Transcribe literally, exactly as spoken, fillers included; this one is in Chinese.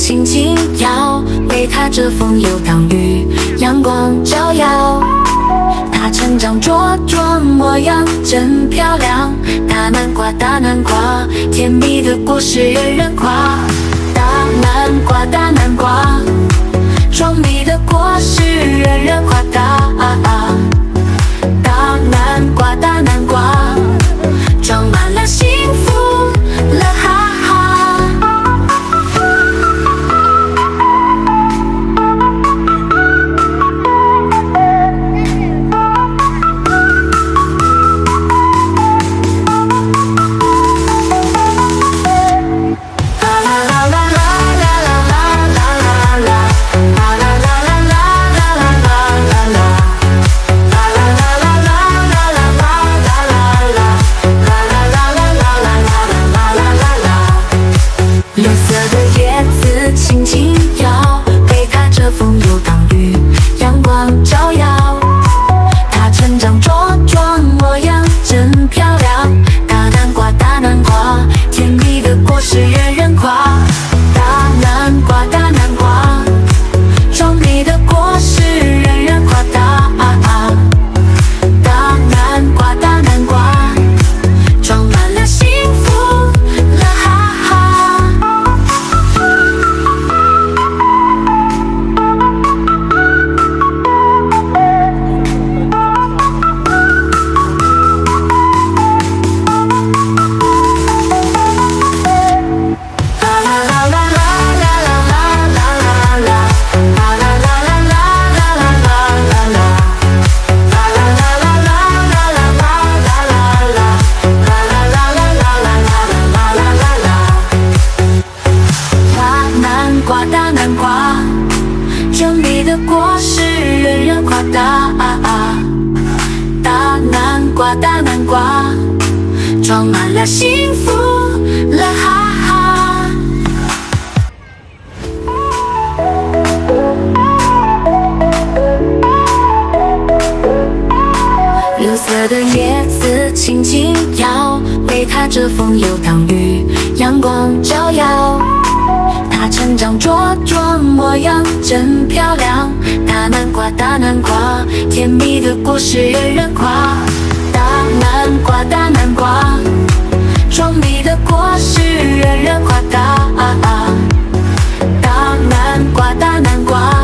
轻轻摇，为它遮风又挡雨，阳光照耀。它成长茁壮，模样真漂亮。大南瓜，大南瓜，甜蜜的果实人人夸。大南瓜，大南瓜，壮丽的果实人人夸大。大南瓜，大南瓜，装满了幸福了哈哈。轻轻摇，为它遮风又挡雨，阳光照耀。它成长茁壮，模样真漂亮。大南瓜，大南瓜，甜蜜的果实人人夸。大南瓜，大南瓜，壮丽的果实人人夸大。大南瓜，大南瓜，装满了幸福了哈哈。大南瓜，整理的果实人人夸大。大南瓜，大南瓜，装满了幸福了哈哈。绿色的叶子轻轻摇，为它遮风又挡雨，阳光照耀。它成长茁壮，模样真漂亮。大南瓜，大南瓜，甜蜜的果实人人夸。大南瓜，大南瓜，壮丽的果实人人夸大。大南瓜，大南瓜。